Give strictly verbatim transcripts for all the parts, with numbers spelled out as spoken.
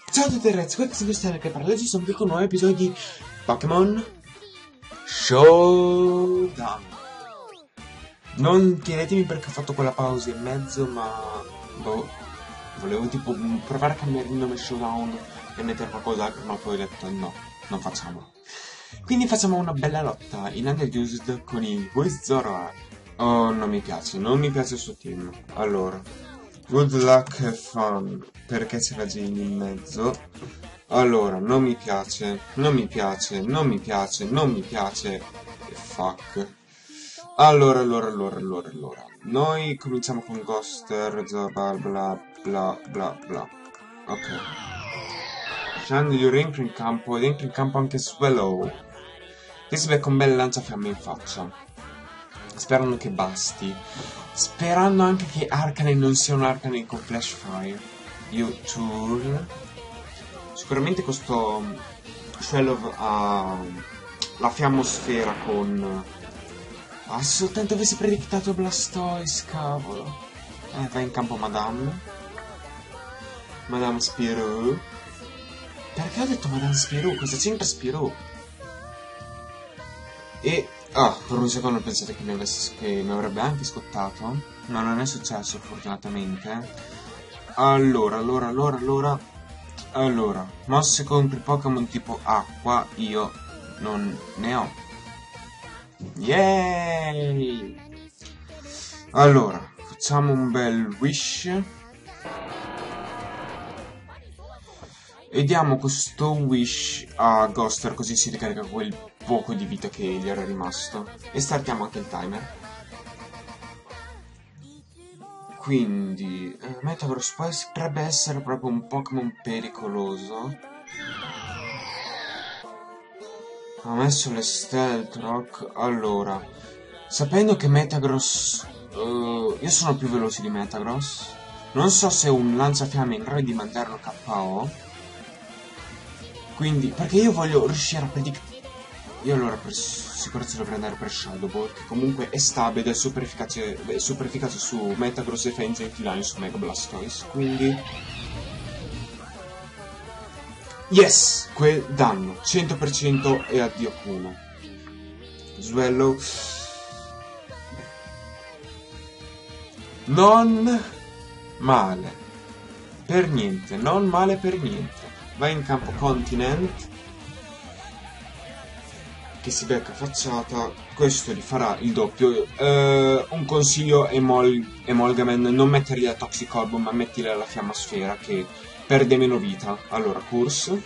Ciao a tutti ragazzi, questo è Cristiano che parla. Oggi sono qui con un nuovo episodio di Pokémon Showdown. Non chiedetemi perché ho fatto quella pausa in mezzo, ma boh, volevo tipo provare a cambiare il nome Showdown e mettere qualcos'altro, ma poi ho detto no, non facciamolo. Quindi facciamo una bella lotta in Underused con i Wizard. Oh, non mi piace, non mi piace il suo team. Allora, good luck and fun, perché c'è la Jane in mezzo. Allora, non mi piace, non mi piace, non mi piace, non mi piace. E fuck. Allora, allora, allora, allora, allora. Noi cominciamo con Ghoster, bla bla bla bla bla. Ok. Scendo di rientro in campo ed entro in campo anche Swallow. Che si becca un bel lanciafiamme in faccia. Sperando che basti. Sperando anche che Arcanine non sia un Arcanine con Flash Fire. U-Turn. Sicuramente questo Swallow ha la fiammosfera con... Ah, se soltanto avessi predictato Blastoise, cavolo. Eh, va in campo Madame. Madame Spirou. Perché ho detto Madame Spirou? Cosa c'entra Spirou? E... Ah, per un secondo pensate che mi, avesse, che mi avrebbe anche scottato. Ma non è successo, fortunatamente. Allora, allora, allora, allora... Allora, mosse contro i Pokémon tipo acqua io non ne ho. Yay! Allora, facciamo un bel wish. E diamo questo wish a Ghoster, così si ricarica quel poco di vita che gli era rimasto. E startiamo anche il timer. Quindi, eh, Metagross potrebbe essere proprio un Pokémon pericoloso. Ha messo le Stealth Rock. Allora, sapendo che Metagross... Uh, io sono più veloce di Metagross. Non so se un lanciafiamme è in grado di mandarlo K O. Quindi, perché io voglio riuscire a predict... Io allora per sicurezza dovrei andare per Shadow Ball, che comunque è stabile ed è super efficace, è super efficace su Metagross e fa incentivare su Mega Blastoise. Quindi... Yes! Quel danno, cento per cento e addio Kuno. Swallow. Non male. Per niente, non male per niente. Va in campo Continent, che si becca facciata. Questo gli farà il doppio. Uh, un consiglio Emol Emolgamen, non mettergli la Toxic Orb, ma mettergli la Fiammasfera, che perde meno vita. Allora, Curse,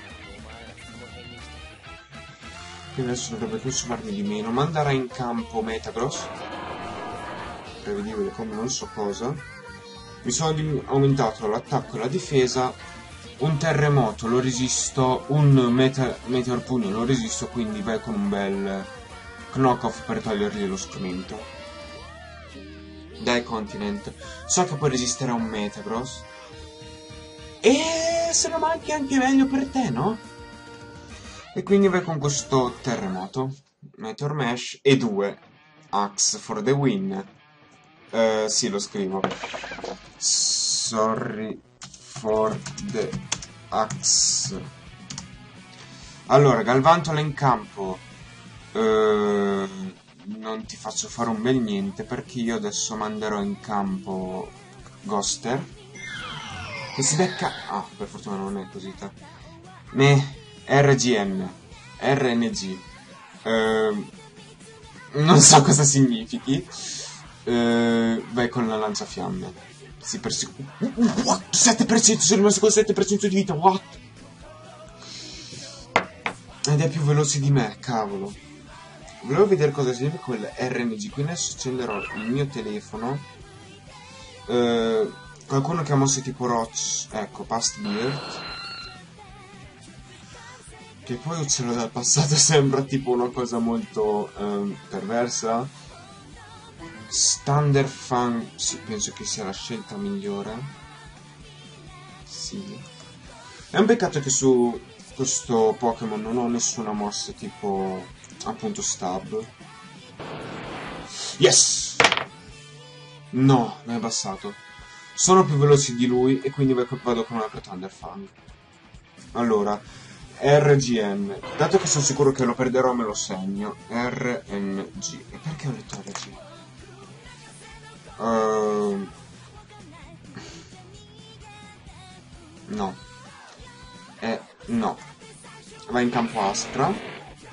che adesso dovrebbe consumarmi di meno. Manderà in campo Metagross, prevedibile come non so cosa. Mi sono aumentato l'attacco e la difesa. Un terremoto lo resisto, un meta Meteor Pugno lo resisto, quindi vai con un bel knock-off per togliergli lo strumento. Dai Continent, so che puoi resistere a un Metagross. E se lo manchi anche meglio per te, no? E quindi vai con questo terremoto, Meteor Mash e due Axe for the win. Uh, sì, lo scrivo. Sorry for the Axe. Allora, Galvantola in campo. Uh, non ti faccio fare un bel niente, perché io adesso manderò in campo Ghoster, che si becca... Ah, per fortuna non è così. Me, R G M, R N G. Uh, non so cosa significhi. Uh, vai con la lanciafiamme. Si persegue. What? sette per cento, sono rimasto con sette per cento di vita. What? Ed è più veloce di me, cavolo. Volevo vedere cosa significa quel R N G. Quindi adesso accenderò il mio telefono. Uh, qualcuno che ha mosse tipo Roach. Ecco, Past Beard. Che poi uccello dal passato sembra tipo una cosa molto um, perversa. Standard Fang, sì, penso che sia la scelta migliore. Sì. È un peccato che su questo Pokémon non ho nessuna mossa tipo appunto Stab. Yes! No, mi è abbassato. Sono più veloci di lui e quindi vado con una Thunder Fang. Allora, R G N. Dato che sono sicuro che lo perderò, me lo segno. R N G. E perché ho detto R G? Uh, no. Eh, no. Va in campo Astra.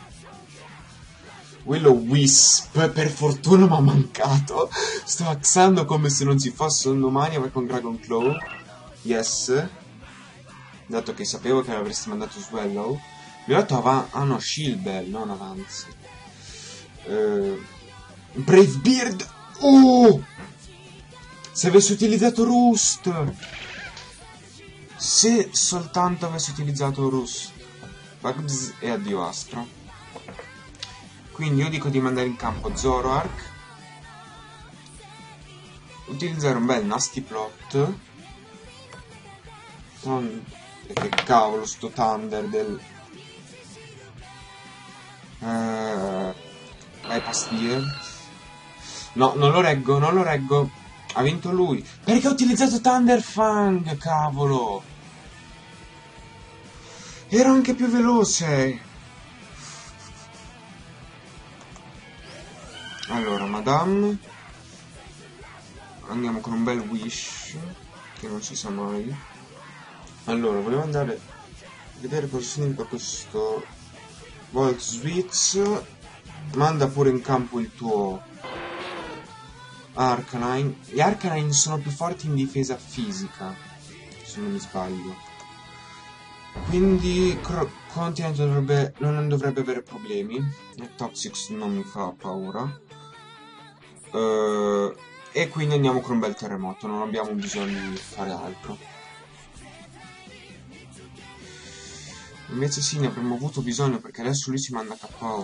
Will-O-Wisp, per fortuna mi ha mancato. Sto axando come se non ci fosse un domani. Vai con Dragon Claw. Yes. Dato che sapevo che avresti mandato Swallow. Mi ha detto avanti. Ah no, Shield Bell, non avanzi. Uh, Brave Beard. Oh! Se avessi utilizzato Roost. Se soltanto avessi utilizzato Roost. Bugs e addio Astra. Quindi io dico di mandare in campo Zoroark, utilizzare un bel Nasty Plot, non... e che cavolo sto Thunder del... Uh... Bypass Deer. No, non lo reggo, non lo reggo, ha vinto lui, perché ha utilizzato Thunder Fang, cavolo! Ero anche più veloce! Allora, Madame, andiamo con un bel Wish, che non si sa mai. Allora, volevo andare a vedere cosa significa questo Volt Switch. Manda pure in campo il tuo Arcanine. Gli Arcanine sono più forti in difesa fisica, se non mi sbaglio. Quindi Continent dovrebbe, non dovrebbe avere problemi. E Toxic non mi fa paura. Uh, e quindi andiamo con un bel terremoto, non abbiamo bisogno di fare altro. Invece sì, ne avremmo avuto bisogno perché adesso lui si manda K O.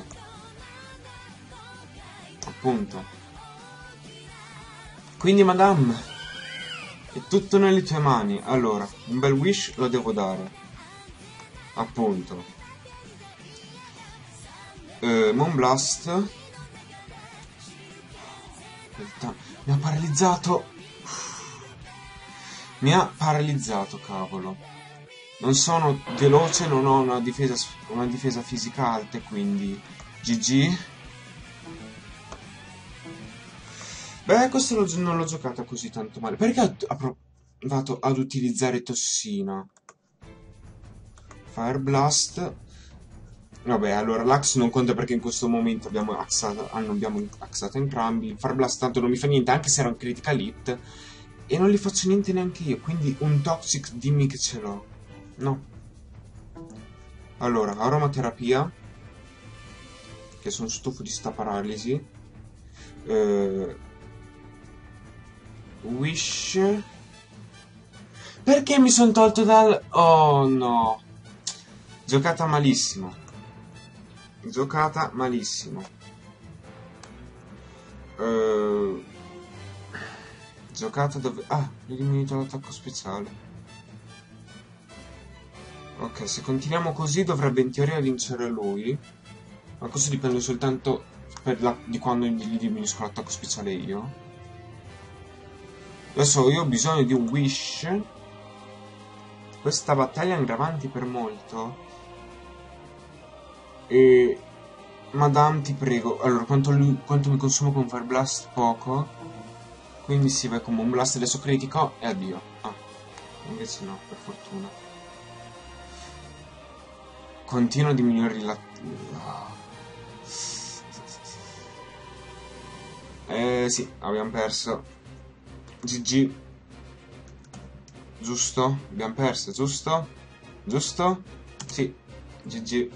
Appunto. Quindi Madame, è tutto nelle tue mani. Allora, un bel Wish lo devo dare. Appunto. uh, Moonblast. Mi ha paralizzato. Mi ha paralizzato, cavolo. Non sono veloce, non ho una difesa, una difesa fisica alta, quindi G G. Beh, questo lo, non l'ho giocata così tanto male. Perché ha provato ad utilizzare Tossina? Fire Blast. Vabbè, allora l'Ax non conta perché in questo momento abbiamo axato, ah, non abbiamo axato entrambi. Fire Blast tanto non mi fa niente, anche se era un critical hit. E non gli faccio niente neanche io, quindi un Toxic dimmi che ce l'ho. No. Allora, aromaterapia. Che sono stufo di sta paralisi. Uh, wish. Perché mi sono tolto dal... Oh no. Giocata malissimo. Giocata malissimo. Uh, giocata dove... Ah, ho diminuito l'attacco speciale. Ok, se continuiamo così dovrebbe in teoria vincere lui. Ma questo dipende soltanto per la... di quando gli diminuisco l'attacco speciale io. Adesso io ho bisogno di un Wish. Questa battaglia andrà avanti per molto. E... Madame, ti prego. Allora, quanto, lui, quanto mi consumo con Fire Blast? Poco. Quindi si va come un blast adesso critico e addio. Ah, invece no, per fortuna. Continuo a diminuire la... Eh sì, abbiamo perso. G G. Giusto? Abbiamo perso, giusto? Giusto? Sì, G G.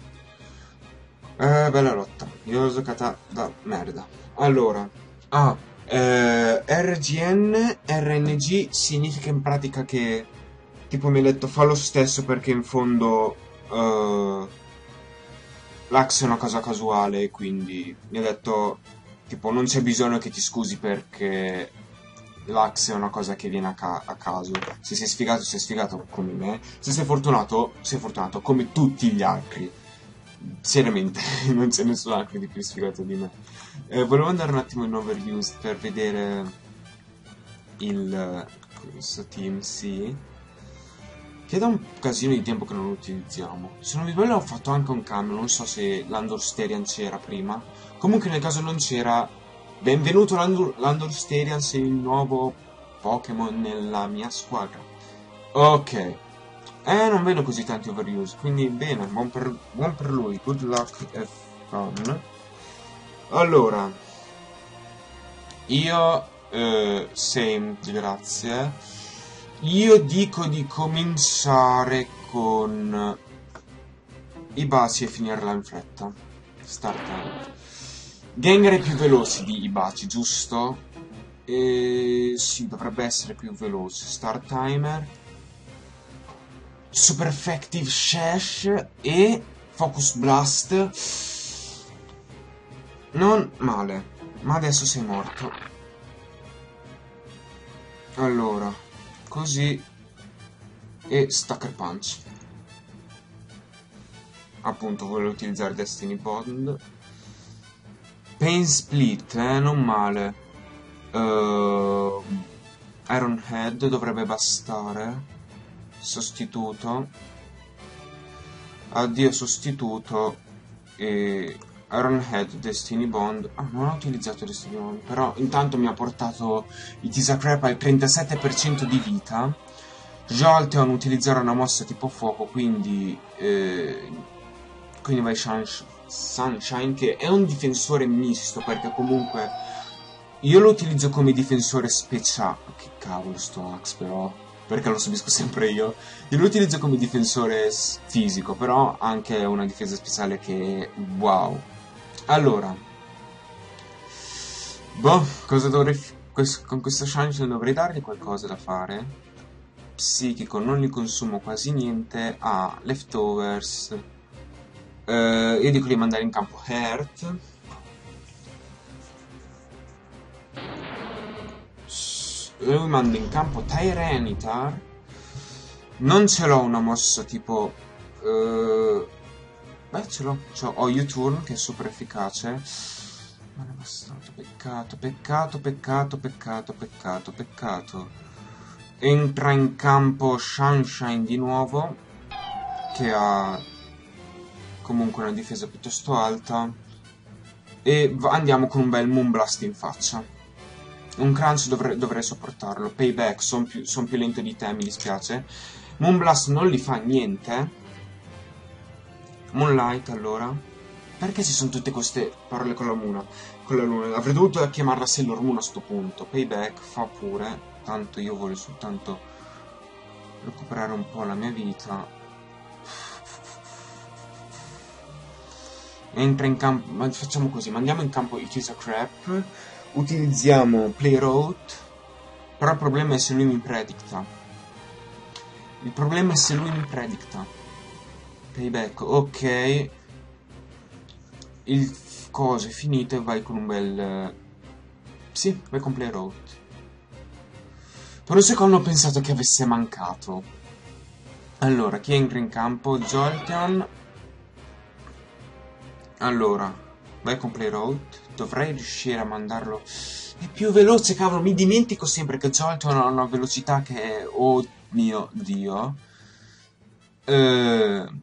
Eh, bella lotta. Io l'ho giocata da merda. Allora, ah, eh, R G N, R N G significa in pratica che tipo mi ha detto fa lo stesso perché in fondo uh, l'Ax è una cosa casuale, quindi mi ha detto tipo non c'è bisogno che ti scusi perché l'Ax è una cosa che viene a, ca a caso. Se sei sfigato sei sfigato come me, se sei fortunato sei fortunato come tutti gli altri. Seriamente, non c'è nessun altro di più sfigato di me. Eh, volevo andare un attimo in overview per vedere il questo team, sì. che da un casino di tempo che non lo utilizziamo. Se non mi sbaglio ho fatto anche un cambio, non so se l'Andor-Sterian c'era prima. Comunque nel caso non c'era, benvenuto l'Andor-Sterian, sei il nuovo Pokémon nella mia squadra. Ok. Eh, non vedo così tanti overuse, quindi bene, buon per, buon per lui, good luck e fun. Allora, io, eh, same, grazie. Io dico di cominciare con i baci e finirla in fretta. Start time. Gengar è più veloce di Ibaci, giusto? E sì, dovrebbe essere più veloce. Start timer. Super effective Shash e Focus Blast. Non male, ma adesso sei morto. Allora, così e Stacker Punch. Appunto, volevo utilizzare Destiny Bond. Pain Split, eh, non male. Uh, Iron Head dovrebbe bastare. Sostituto. Addio sostituto. E Iron Head, Destiny Bond. Ah, non ho utilizzato Destiny Bond. Però intanto mi ha portato il Tisacrap al trentasette per cento di vita. Jolteon utilizzerà una mossa tipo fuoco, quindi eh, quindi vai Sunshine, Sunshine, che è un difensore misto, perché comunque io lo utilizzo come difensore speciale. Che cavolo sto Axe, però, perché lo subisco sempre io. Io lo utilizzo come difensore fisico, però anche una difesa speciale che wow. Allora, boh, cosa dovrei con questo Sunshine dovrei dargli qualcosa da fare. Psichico, non li consumo quasi niente. Ah, leftovers. Uh, io dico di mandare in campo Heart. Lui manda in campo Tyranitar. Non ce l'ho una mossa tipo... Uh, beh, ce l'ho. Ho U-Turn che è super efficace. Non è bastato. Peccato, peccato, peccato, peccato, peccato, peccato. Entra in campo Sunshine di nuovo, che ha comunque una difesa piuttosto alta, e andiamo con un bel Moonblast in faccia. Un Crunch dovrei, dovrei sopportarlo. Payback, sono più, son più lento di te, mi dispiace. Moonblast non gli fa niente. Moonlight allora. Perché ci sono tutte queste parole con la luna? Con la luna. Avrei dovuto chiamarla Sailor Moon a sto punto. Payback fa pure. Tanto io voglio soltanto recuperare un po' la mia vita. Entra in campo, ma facciamo così, mandiamo in campo il Tisacrap, utilizziamo Play Route, però il problema è se lui mi predicta. Il problema è se lui mi predicta. Payback, ok. Il coso è finito e vai con un bel... Sì, vai con Play Route. Per un secondo ho pensato che avesse mancato. Allora, chi entra in campo? Jolteon. Allora, vai con Play Route. Dovrei riuscire a mandarlo. È più veloce, cavolo. Mi dimentico sempre che Jolteon ha una velocità che è... Oh mio Dio. Eh...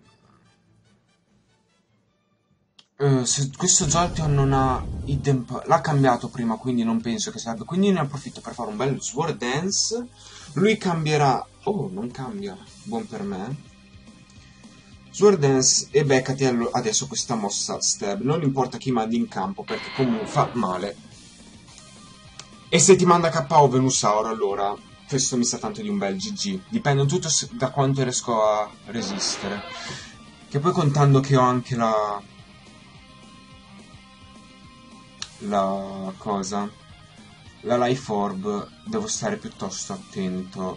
Uh, se questo Jolteon non ha Hidden Power, l'ha cambiato prima, quindi non penso che serve. Quindi ne approfitto per fare un bel Sword Dance. Lui cambierà... Oh, non cambia. Buon per me. Sword Dance e beccati adesso questa mossa Stab. Non importa chi mandi in campo, perché comunque fa male. E se ti manda K O Venusaur, allora questo mi sa tanto di un bel G G. Dipende tutto da quanto riesco a resistere. Che poi contando che ho anche la... La cosa... La Life Orb, devo stare piuttosto attento.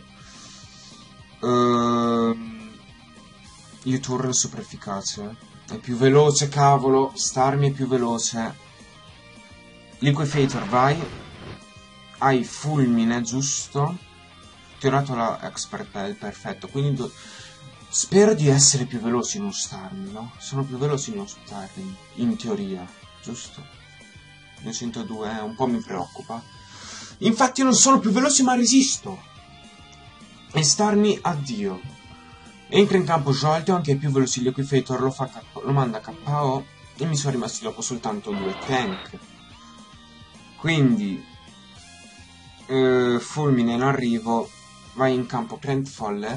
Ehm... U-Turn è super efficace. È più veloce, cavolo. Starmie è più veloce. Liquifator, vai. Hai fulmine, giusto? Ti ho dato la Expert Bell, perfetto. Quindi do... spero di essere più veloce in uno Starmie, no? Sono più veloce in uno Starmie, in teoria, giusto? Ne sento due, eh, un po' mi preoccupa. Infatti non sono più veloce, ma resisto. E Starmie, addio. Entra in campo Jolteon, che è più veloce di Liquifator, lo, fa lo manda K O e mi sono rimasti dopo soltanto due tank. Quindi eh, fulmine in arrivo, vai in campo Prentfolle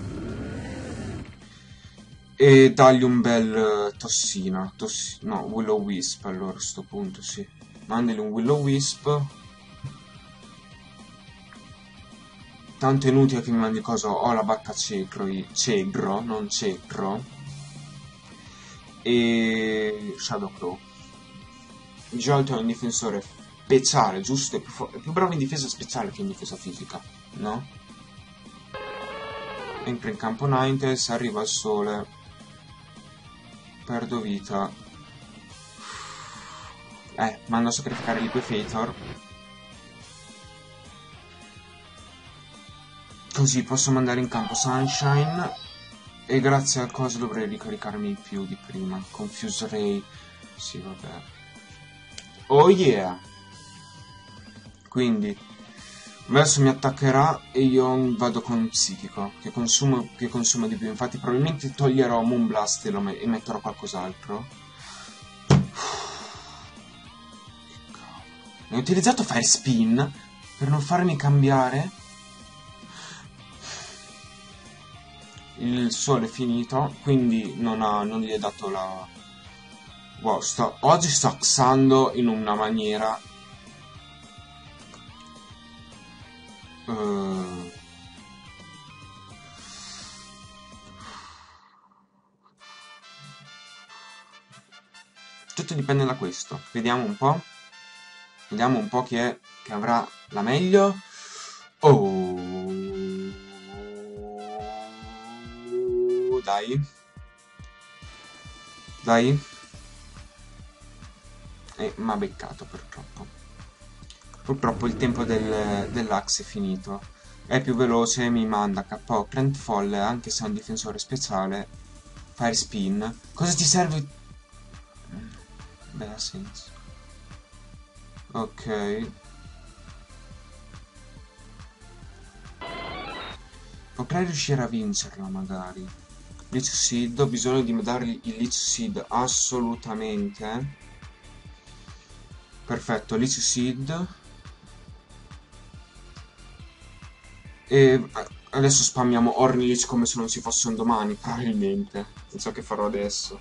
e dagli un bel uh, tossina, tossi no, Will-O-Wisp allora a sto punto, sì. Mandali un Will-O-Wisp. Tanto è inutile che mi mandi cosa, ho la bacca cegro, cegro, non cegro. E Shadowclaw. Di solito è un difensore speciale, giusto? È più, è più bravo in difesa speciale che in difesa fisica, no? Entra in campo Ninetales, arriva al sole. Perdo vita. Eh, mando a sacrificare Liquifator. Così posso mandare in campo Sunshine. E grazie a cosa dovrei ricaricarmi di più di prima. Confuse Ray. Sì, vabbè. Oh yeah! Quindi adesso mi attaccherà e io vado con Psichico, che, consumo, che consuma di più. Infatti probabilmente toglierò Moonblast e, lo me e metterò qualcos'altro. Ne ho utilizzato Fire Spin per non farmi cambiare. Il sole è finito, quindi non, ha, non gli è dato la... Wow, sto, oggi sto axando in una maniera... Uh... Tutto dipende da questo. Vediamo un po'. Vediamo un po' chi è che avrà la meglio. Oh... Dai. Dai. E m'ha beccato purtroppo. Purtroppo il tempo del, dell'Axe è finito. È più veloce, mi manda K O Prentfolle, anche se è un difensore speciale. Fire Spin. Cosa ti serve? Beh, ha senso. Ok. Potrei riuscire a vincerla magari. Leech Seed, ho bisogno di dargli il Leech Seed assolutamente. Perfetto, Leech Seed. E adesso spammiamo Ornillich come se non ci fosse un domani, probabilmente. Non so che farò adesso.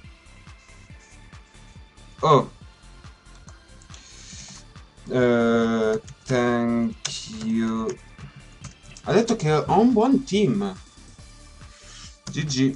Oh. Uh, thank you. Ha detto che ho un buon team. G G.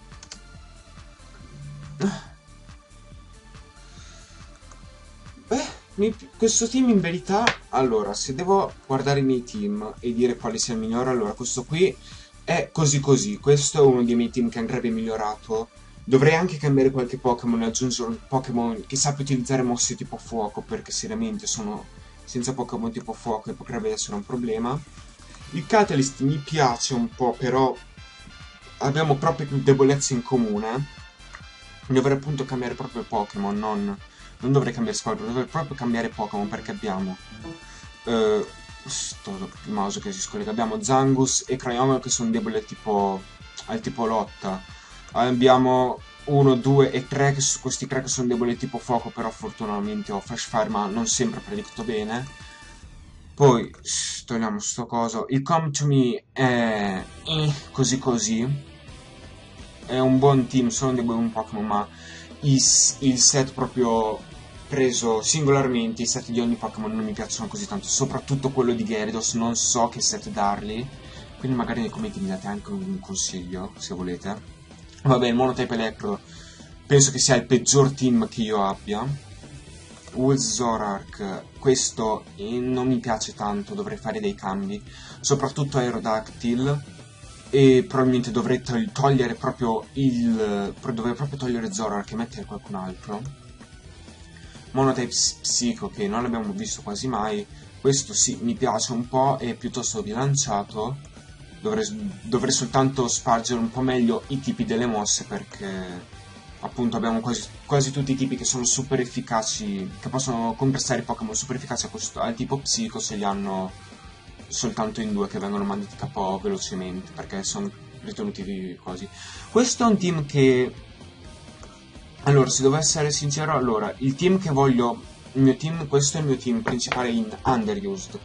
Beh, mi, questo team in verità... Allora, se devo guardare i miei team e dire quale sia il migliore, allora questo qui è così così. Questo è uno dei miei team che andrebbe migliorato. Dovrei anche cambiare qualche Pokémon e aggiungere un Pokémon che sappia utilizzare mosse tipo fuoco, perché seriamente sono senza Pokémon tipo fuoco e potrebbe essere un problema. Il Catalyst mi piace un po', però abbiamo proprio più debolezze in comune. Dovrei appunto cambiare proprio Pokémon, non, non dovrei cambiare squadra, dovrei proprio cambiare Pokémon perché abbiamo uh, sto il mouse che si scollega, abbiamo Zangus e Cryomer che sono deboli tipo, al tipo lotta. Abbiamo uno, due e tre, che questi tre che sono deboli tipo fuoco, però fortunatamente ho Fresh Fire, ma non sempre predicto bene. Poi togliamo sto coso. Il Come To Me è eh, così così. È un buon team, sono dei buoni Pokémon, ma il, il set proprio preso singolarmente, i set di ogni Pokémon non mi piacciono così tanto. Soprattutto quello di Gyarados, non so che set dargli. Quindi magari nei commenti mi date anche un consiglio, se volete. Vabbè, il Monotype Electro penso che sia il peggior team che io abbia. Woolzorark, questo non mi piace tanto, dovrei fare dei cambi, soprattutto Aerodactyl, e probabilmente dovrei togliere proprio il... dovrei proprio togliere Zoroark e mettere qualcun altro. Monotype Psycho, che non l'abbiamo visto quasi mai, questo sì, mi piace un po', è piuttosto bilanciato. Dovrei, dovrei soltanto spargere un po' meglio i tipi delle mosse, perché appunto abbiamo quasi, quasi tutti i tipi che sono super efficaci, che possono compressare i Pokémon super efficaci a questo, al tipo Psico, se li hanno soltanto in due, che vengono mandati K O velocemente, perché sono ritenuti così. Questo è un team che... Allora, se devo essere sincero, allora, il team che voglio... Il mio team, questo è il mio team principale in Underused.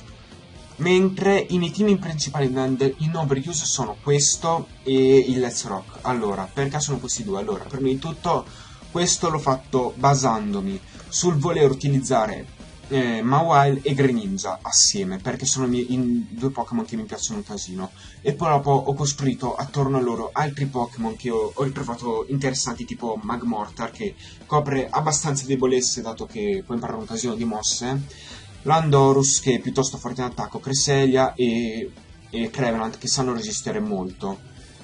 Mentre i miei team principali in, under, in Overused sono questo e il Let's Rock. Allora, perché sono questi due? Allora, prima di tutto, questo l'ho fatto basandomi sul voler utilizzare eh, Mawile e Greninja assieme, perché sono i miei, in, due Pokémon che mi piacciono un casino. E poi dopo ho costruito attorno a loro altri Pokémon che ho, ho ritrovato interessanti, tipo Magmortar, che copre abbastanza debolezze, dato che può imparare un casino di mosse. Landorus, che è piuttosto forte in attacco, Cresselia e, e Trevenant, che sanno resistere molto.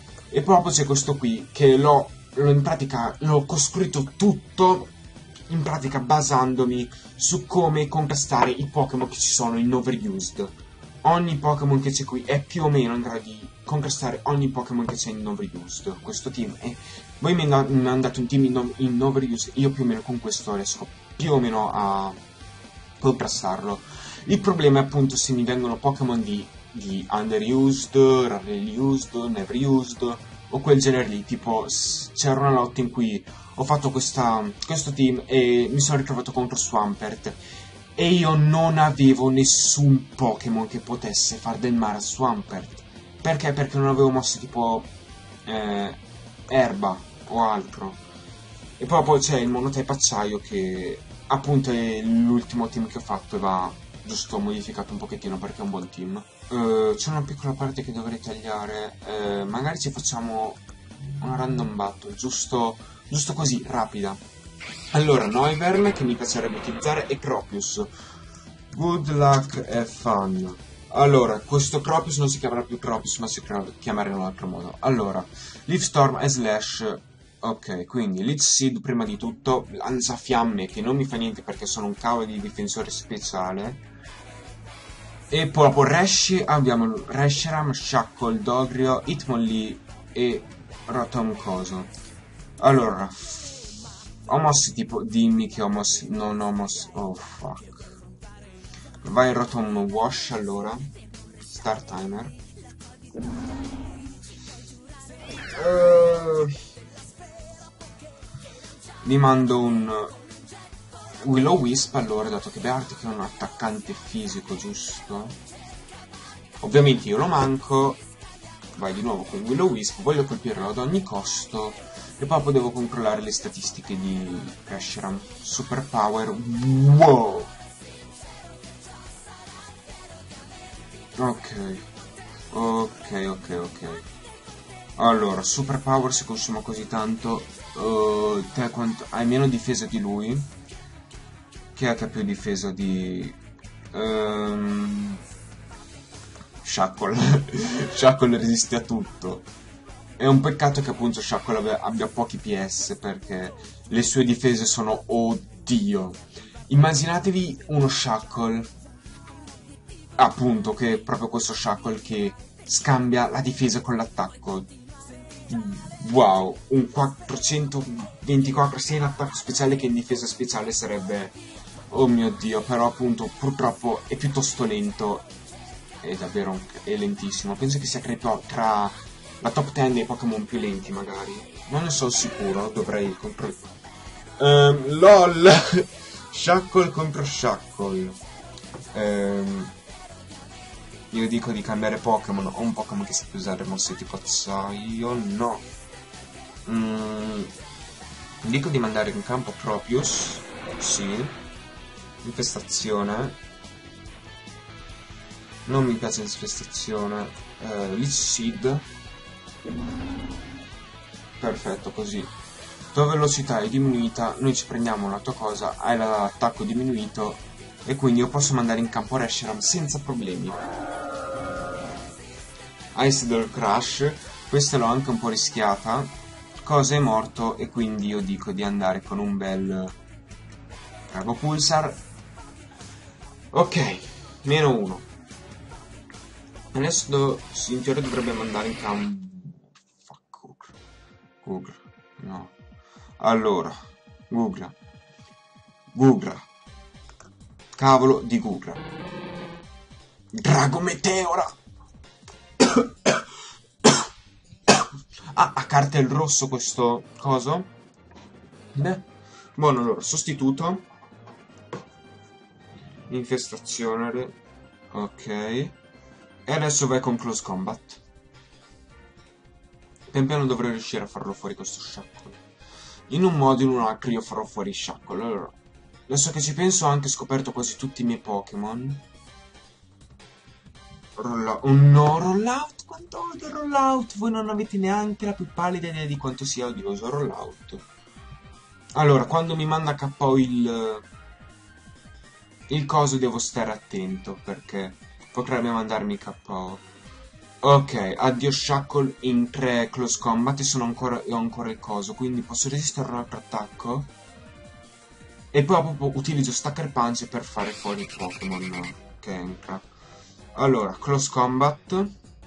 E proprio c'è questo qui, che l'ho, l'ho in pratica, l'ho costruito tutto, in pratica basandomi su come contrastare i Pokémon che ci sono in Overused. Ogni Pokémon che c'è qui è più o meno in grado di contrastare ogni Pokémon che c'è in Overused. Questo team è... Voi mi hanno dato un team in, in Overused, io più o meno con questo riesco più o meno a... contrastarlo. Il problema è appunto se mi vengono Pokémon di, di underused, rarely used, never used o quel genere lì, tipo c'era una lotta in cui ho fatto questa, questo team e mi sono ritrovato contro Swampert e io non avevo nessun Pokémon che potesse far del male a Swampert. Perché? Perché non avevo mosse tipo eh, erba o altro. E poi, poi c'è il monotype acciaio che appunto è l'ultimo team che ho fatto e va giusto modificato un pochettino perché è un buon team. Uh, c'è una piccola parte che dovrei tagliare, uh, magari ci facciamo una random battle, giusto, giusto così, rapida. Allora, Noivern che mi piacerebbe utilizzare è Cropius. Good luck e fun. Allora, questo Cropius non si chiamerà più Cropius ma si chiamerà in un altro modo. Allora, Leafstorm e Slash. Ok, quindi Leech Seed prima di tutto, Lanciafiamme che non mi fa niente perché sono un cavolo di difensore speciale. E poi dopo Reshi abbiamo Reshiram, Shackle, Dogrio, Hitmonlee e Rotom Coso. Allora, ho mossi tipo, dimmi che ho mossi, non ho mossi, oh fuck. Vai Rotom Wash allora, Start Timer. Uh... Gli mando un Will-O-Wisp allora, dato che Beartic è un attaccante fisico, giusto? Ovviamente io lo manco. Vai di nuovo con Will-O-Wisp, voglio colpirlo ad ogni costo. E poi devo controllare le statistiche di Reshiram. Super Power. Wow! Ok. Ok, ok, ok. Allora, Super Power si consuma così tanto. Uh, te quanto hai meno difesa di lui? Chi è che ha più difesa di um, Shackle? Shackle resiste a tutto. È un peccato che appunto Shackle abbia, abbia pochi P S perché le sue difese sono oddio. Immaginatevi uno Shackle, appunto, che è proprio questo Shackle che scambia la difesa con l'attacco. Wow, un quattrocentoventiquattro sia in attacco speciale che in difesa speciale sarebbe, oh mio dio, però appunto purtroppo è piuttosto lento, è davvero è lentissimo. Penso che sia tra la top dieci dei Pokémon più lenti magari, non ne sono sicuro, dovrei controllare. um, LOL. Shackle contro Shackle. um, Io dico di cambiare Pokémon. Ho un Pokémon che sa più usare mosse tipo acciaio. No. Mm, dico di mandare in campo Tropius. Sì. Infestazione. Non mi piace l'infestazione. Uh, Leech Seed. Perfetto, così. Tua velocità è diminuita. Noi ci prendiamo la tua cosa. Hai l'attacco diminuito. E quindi io posso mandare in campo Reshiram senza problemi. Ice Door Crash, questa l'ho anche un po' rischiata. Cosa è morto e quindi io dico di andare con un bel Drago Pulsar. Ok, meno uno. Adesso in teoria dovrebbe mandare in campo. Fuck Google. Google, no. Allora, Google. Google. Cavolo di Google. Drago Meteora. Ah, a cartel rosso questo coso. Beh. Buono, allora, sostituto. Infestazione. Ok. E adesso vai con Close Combat. Pian piano dovrei riuscire a farlo fuori questo Shackle. In un modo o in un altro io farò fuori Shackle. Allora, adesso che ci penso ho anche scoperto quasi tutti i miei Pokémon. Rollout. Oh no, Rollout! Quanto odio Rollout! Voi non avete neanche la più pallida idea di quanto sia odioso Rollout. Allora, quando mi manda K O il... Il coso devo stare attento, perché potrebbe mandarmi K O. Ok, addio Shackle in tre Close Combat e sono ancora, ho ancora il coso, quindi posso resistere a un altro attacco. E poi proprio utilizzo Stacker Punch per fare fuori il Pokémon che entra. Allora, Close Combat.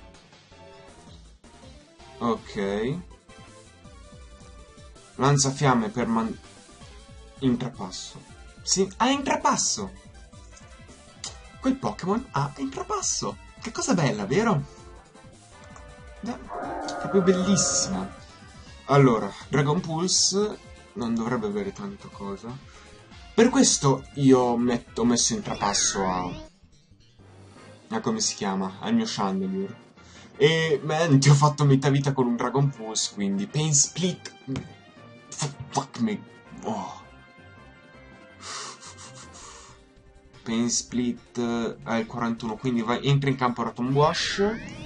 Ok. Lanzafiamme per man... Intrapasso. Sì, ha intrapasso! Quel Pokémon ha intrapasso! Che cosa bella, vero? Beh, proprio bellissima. Allora, Dragon Pulse non dovrebbe avere tanta cosa. Per questo io metto, ho messo intrapasso a... a come si chiama? Al mio Chandelure. E, man, ti ho fatto metà vita con un Dragon Pulse, quindi... Pain Split... Fuck me... Oh. Pain Split al eh, quarantuno, quindi vai, entra in campo Rotom Wash.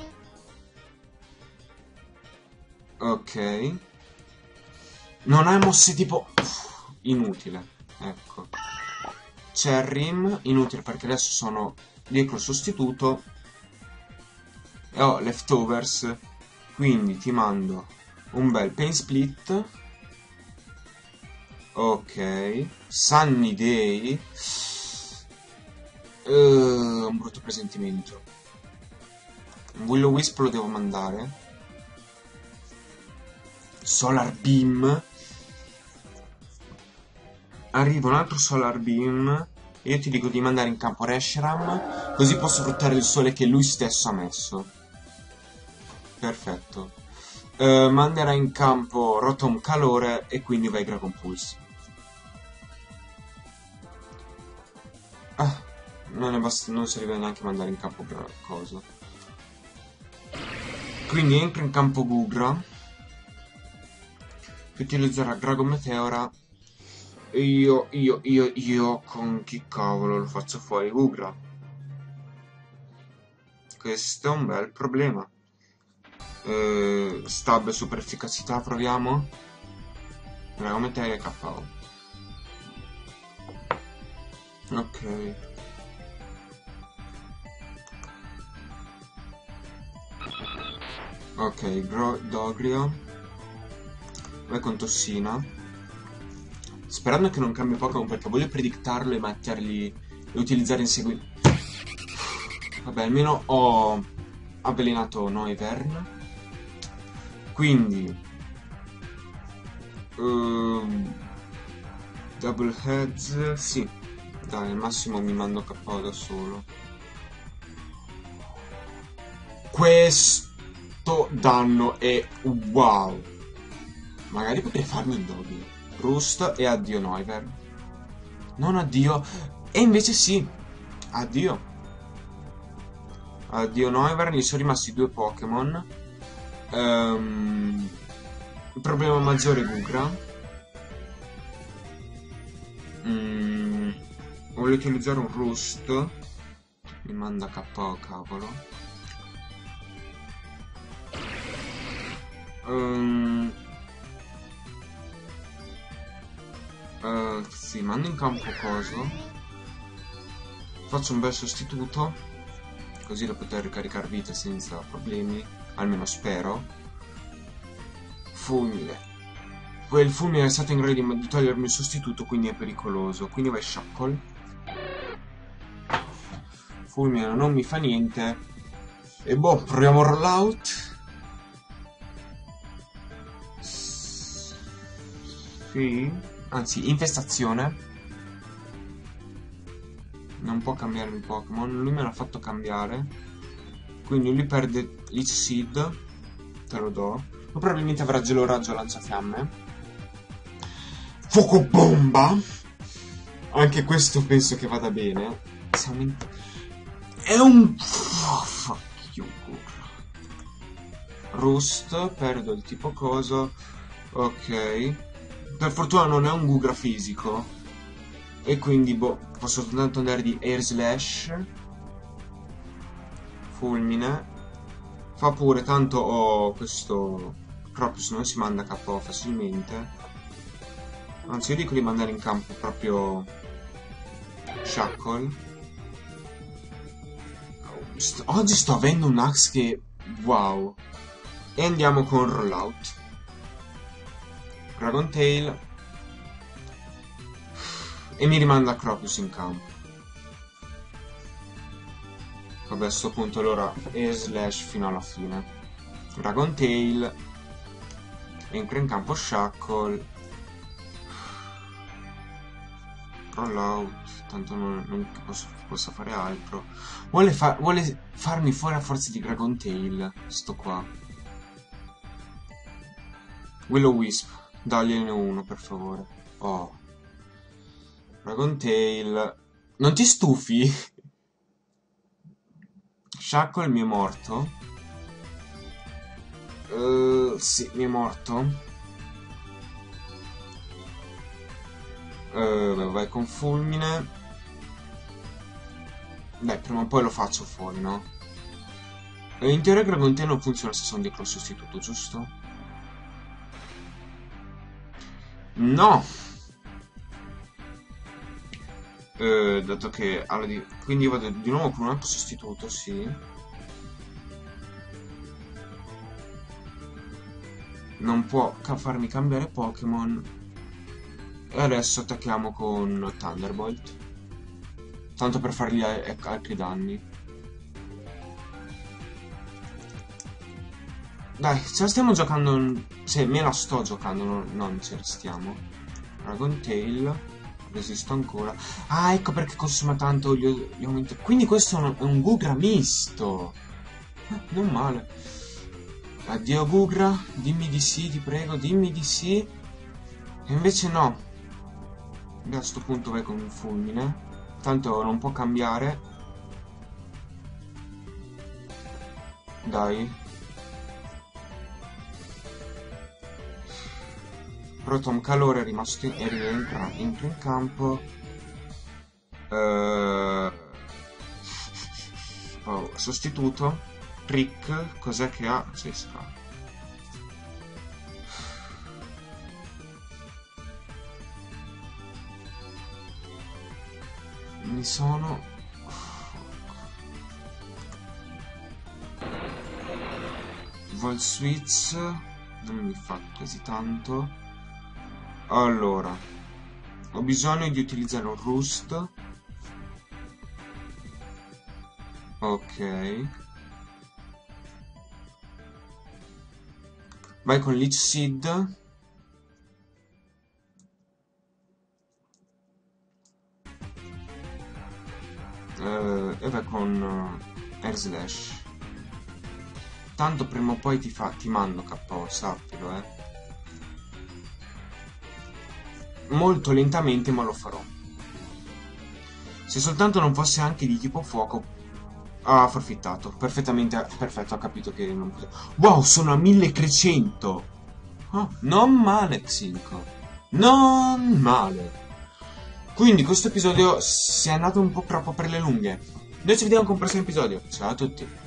Ok. Non hai mosse tipo... Uff, inutile. Ecco. Cherrim, inutile perché adesso sono dietro il sostituto. E ho leftovers. Quindi ti mando un bel Pain Split. Ok. Sunny Day. Uh, un brutto presentimento. Un Willow Wisp lo devo mandare. Solar Beam. Arriva un altro Solar Beam. E io ti dico di mandare in campo Reshiram, così posso sfruttare il sole che lui stesso ha messo. Perfetto. Uh, manderà in campo Rotom Calore e quindi vai Dragon Pulse. Ah, non, è bast non serviva neanche mandare in campo cosa. Quindi entra in campo Gugra, che utilizzerà Dragon Meteora. E io, io, io, io, con chi cavolo lo faccio fuori Gugra? Questo è un bel problema. Eh, stab super efficacità, proviamo. Dragon Meteora e K O. Ok. Ok, Dogrio. Vai con Tossina. Sperando che non cambi Pokémon perché voglio predictarlo e metterli e utilizzare in seguito. Vabbè, almeno ho avvelenato Noivern. Quindi uh, Double Heads. Sì, dai, al massimo mi mando K O da solo. Questo danno è wow. Magari potrei farmi un Doggy. Roost e addio Noivern. Non addio. E invece sì. Addio. Addio Noivern. Gli sono rimasti due Pokémon. Um, il problema maggiore è Gugra. Mm, voglio utilizzare un Roost. Mi manda K O, cavolo. Um, Uh, sì, mando in campo coso. Faccio un bel sostituto, così da poter ricaricare vita senza problemi. Almeno spero. Fulmine. Quel fulmine è stato in grado di, di togliermi il sostituto, quindi è pericoloso. Quindi vai Shackle. Fulmine non mi fa niente. E boh, proviamo Rollout. Sì. Anzi, infestazione. Non può cambiare il Pokémon. Lui me l'ha fatto cambiare. Quindi lui perde Leech Seed. Te lo do. probabilmente avrà gelo raggio lanciafiamme. Fuoco bomba. Anche questo penso che vada bene. Siamo in... È un... Oh, fuck you. Rust, perdo il tipo coso. Ok. Per fortuna non è un Gugra fisico. E quindi, boh, posso soltanto andare di Air Slash. Fulmine. Fa pure, tanto ho questo... Cropius non si manda K O facilmente. Anzi, io dico di mandare in campo proprio... Shackle. St oggi sto avendo un axe che... Wow. E andiamo con Rollout. Dragon Tail. E mi rimanda Cropius in campo. Vabbè, a sto punto allora E slash fino alla fine. Dragon Tail. Entra in campo Shackle. Rollout. Tanto non, non posso, posso fare altro. Vuole, fa vuole farmi fuori a forza di Dragon Tail. Sto qua. Will-O-Wisp. Dagliene uno per favore. Oh. Dragon Tail. Non ti stufi? Shackle mi è morto. Uh, sì, mi è morto. Uh, vai con fulmine. Dai, prima o poi lo faccio fuori, no? Uh, in teoria Dragon Tail non funziona se sono di cross sostituto, giusto? No! Uh, dato che alla di... quindi vado di nuovo con un altro sostituto, sì. Non può ca farmi cambiare Pokémon. E adesso attacchiamo con Thunderbolt. Tanto per fargli altri danni. Dai, ce la stiamo giocando. Cioè, me la sto giocando, non, non ce la stiamo. Dragon Tail. Resisto ancora. Ah, ecco perché consuma tanto gli, gli aumenti. Quindi questo è un, è un Gugra misto. Eh, non male. Addio Gugra. Dimmi di sì, ti prego. Dimmi di sì. E invece no. E a questo punto vai con un fulmine. Tanto non può cambiare. Dai. Proton Calore è rimasto in, è rientra, entra in campo. Uh, oh, sostituto. Trick. Cos'è che ha? Cesca. Mi sono... Volt Switch. Non mi fa quasi tanto. Allora, ho bisogno di utilizzare un Rust. Ok. Vai con Leech Seed. Uh, e vai con uh, Air Slash. Tanto prima o poi ti, fa, ti mando K O, sappilo, eh. Molto lentamente, ma lo farò. Se soltanto non fosse anche di tipo fuoco. Ah, forfittato. Perfettamente, perfetto, ho capito che non... Wow, sono a milletrecento! Oh, non male, Xinco. Non male. Quindi questo episodio si è andato un po' troppo per le lunghe. Noi ci vediamo con il prossimo episodio. Ciao a tutti.